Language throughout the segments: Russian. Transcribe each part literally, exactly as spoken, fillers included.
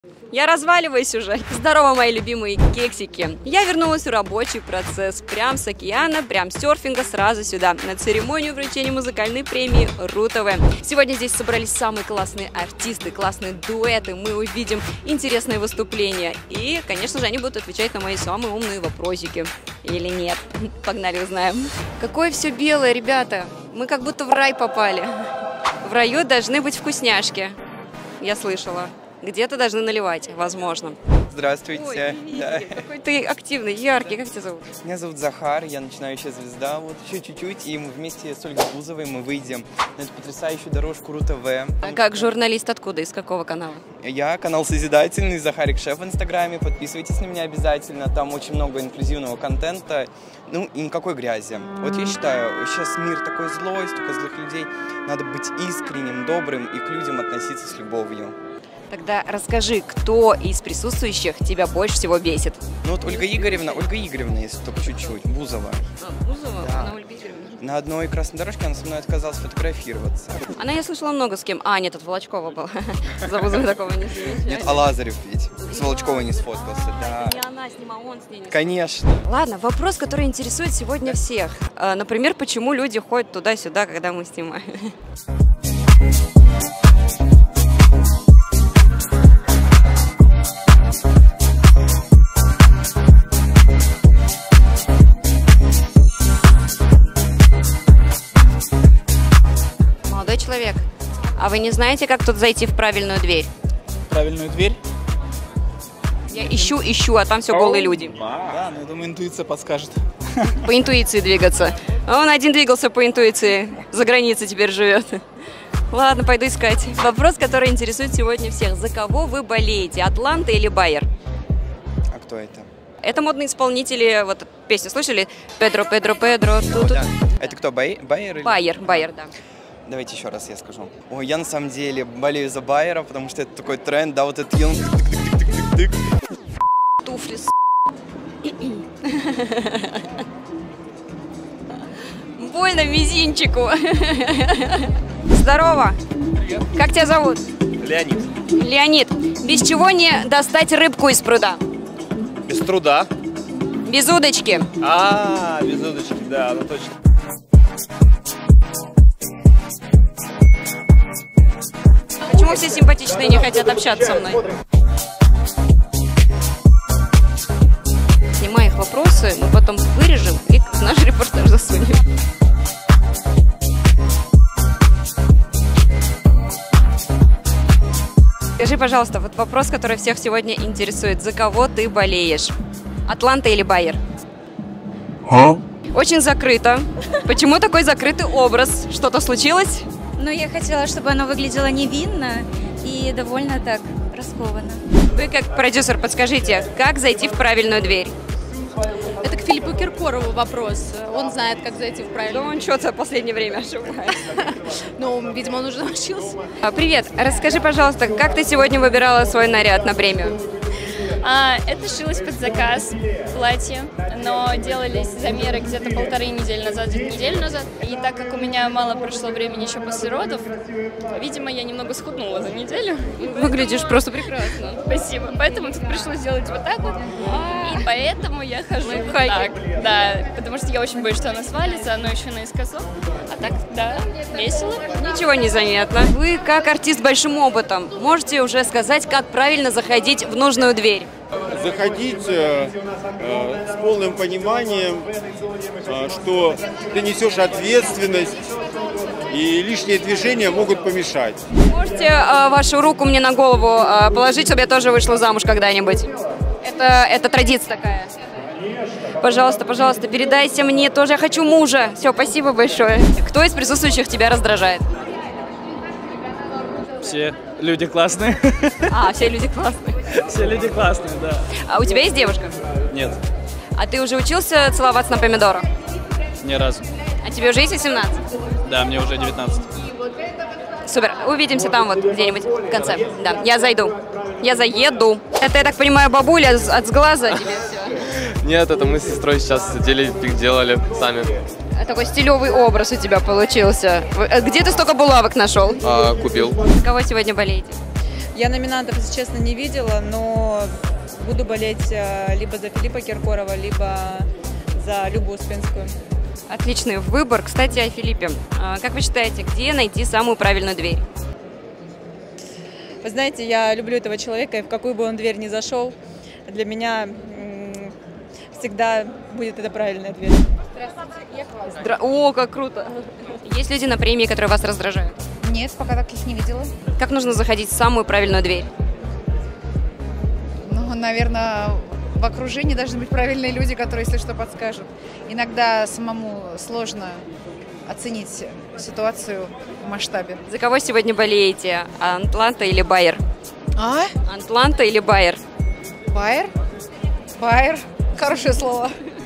Я разваливаюсь уже. Здорово, мои любимые кексики. Я вернулась в рабочий процесс. Прям с океана, прям с серфинга сразу сюда, на церемонию вручения музыкальной премии РУ-ТВ. Сегодня здесь собрались самые классные артисты, классные дуэты. Мы увидим интересные выступления. И, конечно же, они будут отвечать на мои самые умные вопросики. Или нет? Погнали, узнаем. Какое все белое, ребята. Мы как будто в рай попали. В раю должны быть вкусняшки. Я слышала. Где-то должны наливать, возможно. Здравствуйте. Ой, да. Какой ты активный, яркий. Как тебя зовут? Меня зовут Захар, я начинающая звезда. Вот еще чуть-чуть, и мы вместе с Ольгой Бузовой мы выйдем на эту потрясающую дорожку РУ-ТВ. А как журналист откуда? Из какого канала? Я канал Созидательный, Захарик Шеф в Инстаграме. Подписывайтесь на меня обязательно. Там очень много инклюзивного контента. Ну и никакой грязи. Вот я считаю, сейчас мир такой злой, столько злых людей. Надо быть искренним, добрым и к людям относиться с любовью. Тогда расскажи, кто из присутствующих тебя больше всего бесит? Ну вот Ольга Игоревна, Ольга Игоревна, если только чуть-чуть, Бузова. А, Бузова? Да. Она Ольга Игоревна. На одной красной дорожке она со мной отказалась фотографироваться. Она, я слышала, много с кем. А, нет, от Волочкова была. За Бузовой такого не замечали. Нет, а Лазарев ведь с Волочковой не сфоткался, да. Не она снимала, он с ней не снимал. Конечно. Ладно, вопрос, который интересует сегодня всех. Например, почему люди ходят туда-сюда, когда мы снимаем? Молодой человек, а вы не знаете, как тут зайти в правильную дверь? Правильную дверь? Я ищу, ищу, а там все голые люди. Да, но я думаю, интуиция подскажет. По интуиции двигаться. Он один двигался по интуиции, за границей теперь живет. Ладно, пойду искать. Вопрос, который интересует сегодня всех. За кого вы болеете, Атланта или Байер? А кто это? Это модные исполнители, вот песню слышали? Педро, Педро, Педро. О, да. Это кто, Бай... Байер? Или... Байер, Байер, да. Давайте еще раз я скажу. Ой, я на самом деле болею за Байера, потому что это такой тренд, да, вот этот юн... Туфли, с***. Больно мизинчику. Здорово. Привет. Как тебя зовут? Леонид. Леонид. Без чего не достать рыбку из пруда? Без труда. Без удочки. А, без удочки, да, ну точно. Почему все симпатичные не хотят общаться со мной? Снимай их вопросы, мы потом вырежем и в наш репортаж засунем. Скажи, пожалуйста, вот вопрос, который всех сегодня интересует. За кого ты болеешь? Атланта или Байер? А? Очень закрыто. Почему такой закрытый образ? Что-то случилось? Ну, я хотела, чтобы оно выглядело невинно и довольно так раскованно. Вы как продюсер подскажите, как зайти в правильную дверь? Это к Филиппу Киркорову вопрос. Он знает, как зайти в Да правильную. он что-то в последнее время ошибается. Ну, видимо, он уже научился. А, Привет, расскажи, пожалуйста, как ты сегодня выбирала свой наряд на премию? А, это шилось под заказ, платье, но делались замеры где-то полторы недели назад, где-то неделю назад. И так как у меня мало прошло времени еще после родов, видимо, я немного схуднула за неделю. Выглядишь просто прекрасно. Спасибо. Поэтому тут пришлось сделать вот так вот. И поэтому я хожу вот Хайки. так. Да, потому что я очень боюсь, что она свалится, оно еще наискосок. А так, да, весело. Ничего не заметно. Вы, как артист с большим опытом, можете уже сказать, как правильно заходить в нужную дверь? Заходить э, э, с полным пониманием, э, что ты несешь ответственность, и лишние движения могут помешать. Можете э, вашу руку мне на голову э, положить, чтобы я тоже вышла замуж когда-нибудь? Это, это традиция такая. Пожалуйста, пожалуйста, передайте мне тоже. Я хочу мужа. Все, спасибо большое. Кто из присутствующих тебя раздражает? Все люди классные. А, все люди классные. Все люди классные, да. А у тебя есть девушка? Нет, А ты уже учился целоваться на помидорах? ни разу. А тебе уже есть восемнадцать? Да, мне уже девятнадцать. Супер, увидимся там вот где-нибудь в конце. Да, я зайду. Я заеду. Это, я так понимаю, бабуля от сглаза тебе все. Нет, это мы с сестрой сейчас сидели, делали сами. Такой стилевый образ у тебя получился. Где ты столько булавок нашел? А, купил. За кого сегодня болеете? Я номинантов, если честно, не видела, но буду болеть либо за Филиппа Киркорова, либо за Любу Успенскую. Отличный выбор. Кстати, о Филиппе. Как вы считаете, где найти самую правильную дверь? Вы знаете, я люблю этого человека, и в какую бы он дверь ни зашел, для меня всегда будет это правильная дверь. Здра... О, как круто! Есть люди на премии, которые вас раздражают? Нет, пока таких не видела. Как нужно заходить в самую правильную дверь? Ну, наверное, в окружении должны быть правильные люди, которые, если что, подскажут. Иногда самому сложно оценить ситуацию в масштабе. За кого сегодня болеете? Атланта или Байер? А? Атланта или Байер? Байер? Байер. Хорошее слово.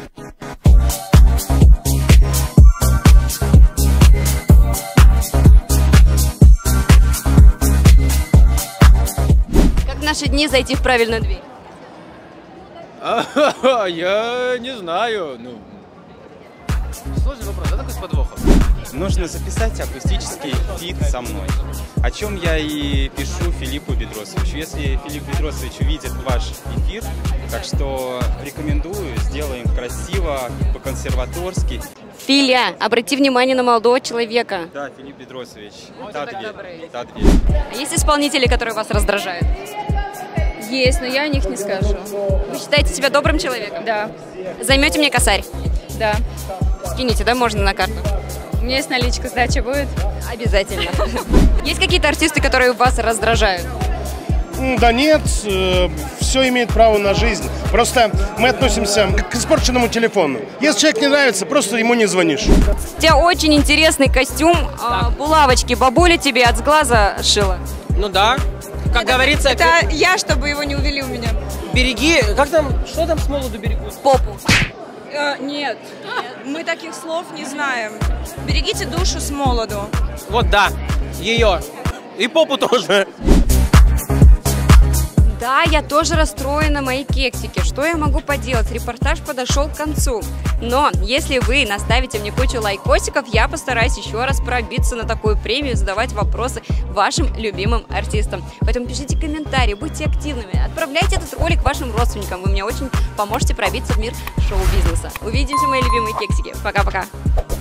Как в наши дни зайти в правильную дверь? Я не знаю. Ну, сложный вопрос, да, такой с подвохом? Нужно записать акустический фит со мной, о чем я и пишу Филиппу Бедросовичу. Если Филипп Бедросович увидит ваш эфир, так что рекомендую, сделаем красиво, по-консерваторски. Филя, обрати внимание на молодого человека. Да, Филипп Бедросович, та дверь, та дверь. А есть исполнители, которые вас раздражают? Есть, но я о них не скажу. Вы считаете себя добрым человеком? Да. Займете мне косарь? Да. Скинете, да, можно на карту? У меня есть наличка, сдача будет? Обязательно. Есть какие-то артисты, которые вас раздражают? Да нет, э, все имеет право на жизнь. Просто мы относимся к испорченному телефону. Если человек не нравится, просто ему не звонишь. У тебя очень интересный костюм. А, булавочки бабуля тебе от сглаза шила. Ну да. Как это, говорится... Это я, чтобы его не увели у меня. Береги... Как там... Что там с молоду берегут? Попу. Э, нет, мы таких слов не знаем. Берегите душу с молоду. Вот да, ее. И попу тоже. Да, я тоже расстроена, мои кексики. Что я могу поделать? Репортаж подошел к концу. Но если вы наставите мне кучу лайкосиков, я постараюсь еще раз пробиться на такую премию, задавать вопросы вашим любимым артистам. Поэтому пишите комментарии, будьте активными, отправляйте этот ролик вашим родственникам. Вы мне очень поможете пробиться в мир шоу-бизнеса. Увидимся, мои любимые кексики. Пока-пока.